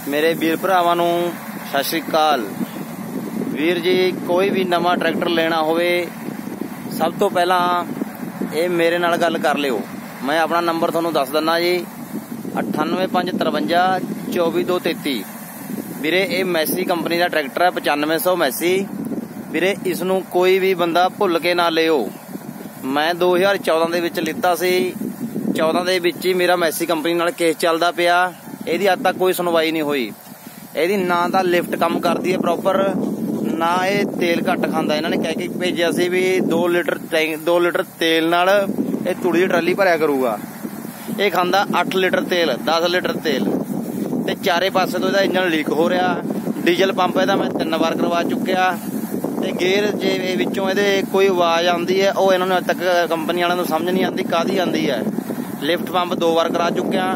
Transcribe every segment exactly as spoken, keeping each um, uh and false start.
ਮੇਰੇ ਵੀਰ ਭਰਾਵਾਂ ਨੂੰ ਸਤਿ ਸ਼੍ਰੀ ਅਕਾਲ। ਵੀਰ ਜੀ, ਕੋਈ ਵੀ ਨਵਾਂ ਟਰੈਕਟਰ ਲੈਣਾ ਹੋਵੇ ਸਭ ਤੋਂ ਪਹਿਲਾਂ ਇਹ ਮੇਰੇ ਨਾਲ ਗੱਲ ਕਰ ਲਿਓ। ਮੈਂ ਆਪਣਾ ਨੰਬਰ ਤੁਹਾਨੂੰ ਦੱਸ ਦਿੰਦਾ ਜੀ, ਅਠਾਨਵੇਂ ਪੰਜ ਤਰਵੰਜਾ ਚੌਵੀ ਦੋ ਤੇਤੀ। ਵੀਰੇ ਇਹ ਮੈਸੀ ਕੰਪਨੀ ਦਾ ਟਰੈਕਟਰ ਹੈ, ਪਚਾਨਵੇਂ ਸੌ ਮੈਸੀ। ਵੀਰੇ ਇਸ ਨੂੰ ਕੋਈ ਵੀ ਬੰਦਾ ਭੁੱਲ ਕੇ ਨਾ ਲਿਓ। ਮੈਂ ਦੋ ਹਜ਼ਾਰ ਚੌਦਾਂ ਦੇ ਵਿੱਚ ਲਿੱਤਾ ਸੀ। ਚੌਦਾਂ ਦੇ ਵਿੱਚ ਹੀ ਮੇਰਾ ਮੈਸੀ ਕੰਪਨੀ ਨਾਲ ਕੇਸ ਚੱਲਦਾ ਪਿਆ। ਇਹਦੀ ਅੱਜ ਤੱਕ ਕੋਈ ਸੁਣਵਾਈ ਨਹੀਂ ਹੋਈ। ਇਹਦੀ ਨਾ ਤਾਂ ਲਿਫਟ ਕੰਮ ਕਰਦੀ ਹੈ ਪ੍ਰੋਪਰ, ਨਾ ਇਹ ਤੇਲ ਘੱਟ ਖਾਂਦਾ। ਇਹਨਾਂ ਨੇ ਕਹਿ ਕੇ ਭੇਜਿਆ ਸੀ ਵੀ ਦੋ ਲੀਟਰ ਦੋ ਲੀਟਰ ਤੇਲ ਨਾਲ ਇਹ ਤੂੜੀ ਦੀ ਟਰਾਲੀ ਭਰਿਆ ਕਰੂਗਾ। ਇਹ ਖਾਂਦਾ ਅੱਠ ਲੀਟਰ ਤੇਲ, ਦਸ ਲੀਟਰ ਤੇਲ। ਤੇ ਚਾਰੇ ਪਾਸੇ ਤੋਂ ਇਹਦਾ ਇੰਜਨ ਲੀਕ ਹੋ ਰਿਹਾ। ਡੀਜ਼ਲ ਪੰਪ ਇਹਦਾ ਮੈਂ ਤਿੰਨ ਵਾਰ ਕਰਵਾ ਚੁੱਕਿਆ। ਤੇ ਗੇਅਰ ਜੇ ਵਿੱਚੋਂ ਇਹਦੇ ਕੋਈ ਆਵਾਜ਼ ਆਉਂਦੀ ਹੈ, ਉਹ ਇਹਨਾਂ ਨੂੰ ਅੱਜ ਤੱਕ ਕੰਪਨੀ ਵਾਲਿਆਂ ਨੂੰ ਸਮਝ ਨਹੀਂ ਆਉਂਦੀ ਕਾਹਦੀ ਆਉਂਦੀ ਹੈ। ਲਿਫਟ ਪੰਪ ਦੋ ਵਾਰ ਕਰਾ ਚੁੱਕਿਆ।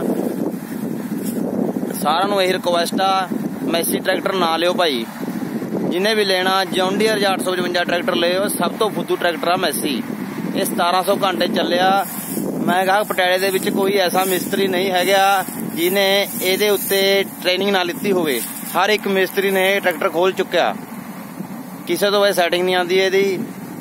ਸਾਰਿਆਂ ਨੂੰ ਇਹ ਰਿਕੁਐਸਟ ਆ, ਮੈਸੀ ਟਰੈਕਟਰ ਨਾ ਲਿਓ ਭਾਈ। ਜਿਹਨੇ ਵੀ ਲੈਣਾ ਜੌਨ ਡੀਅਰ ਜਾਂ ਅੱਠ ਸੌ ਪਚਵੰਜਾ ਟਰੈਕਟਰ ਲਿਓ। ਸਭ ਤੋਂ ਫੁੱਦੂ ਟਰੈਕਟਰ ਆ ਮੈਸੀ। ਇਹ ਸਤਾਰਾਂ ਸੌ ਘੰਟੇ ਚੱਲਿਆ। ਮੈਂ ਕਹਾ ਪਟਿਆਲੇ ਦੇ ਵਿੱਚ ਕੋਈ ਐਸਾ ਮਿਸਤਰੀ ਨਹੀਂ ਹੈਗਾ ਜਿਹਨੇ ਇਹਦੇ ਉੱਤੇ ਟ੍ਰੇਨਿੰਗ ਨਾ ਲਿੱਤੀ ਹੋਵੇ। ਹਰ ਇੱਕ ਮਿਸਤਰੀ ਨੇ ਇਹ ਟਰੈਕਟਰ ਖੋਲ ਚੁੱਕਿਆ। ਕਿਸੇ ਤੋਂ ਇਹ ਸੈਟਿੰਗ ਨਹੀਂ ਆਉਂਦੀ ਇਹਦੀ।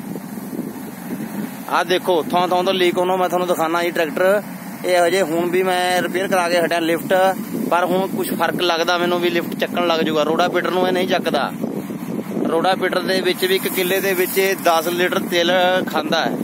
ਆਹ ਦੇਖੋ ਥਾਂ ਥਾਂ ਤੋਂ ਲੀਕ ਹੋਣਾ। ਮੈਂ ਤੁਹਾਨੂੰ ਦਿਖਾਣਾ ਜੀ ਟਰੈਕਟਰ। ਇਹ ਹਜੇ ਹੁਣ ਵੀ ਮੈਂ ਰਿਪੇਅਰ ਕਰਾ ਕੇ ਹਟਿਆ ਲਿਫਟ, ਪਰ ਹੁਣ ਕੁਝ ਫਰਕ ਲੱਗਦਾ ਮੈਨੂੰ ਵੀ ਲਿਫਟ ਚੱਕਣ ਲੱਗ ਜੂਗਾ। ਰੋਡਾ ਪੀਟਰ ਨੂੰ ਇਹ ਨਹੀਂ ਚੱਕਦਾ। ਰੋਡਾ ਪੀਟਰ ਦੇ ਵਿੱਚ ਵੀ ਇੱਕ ਕਿੱਲੇ ਦੇ ਵਿੱਚ ਦਸ ਲੀਟਰ ਤੇਲ ਖਾਂਦਾ ਹੈ।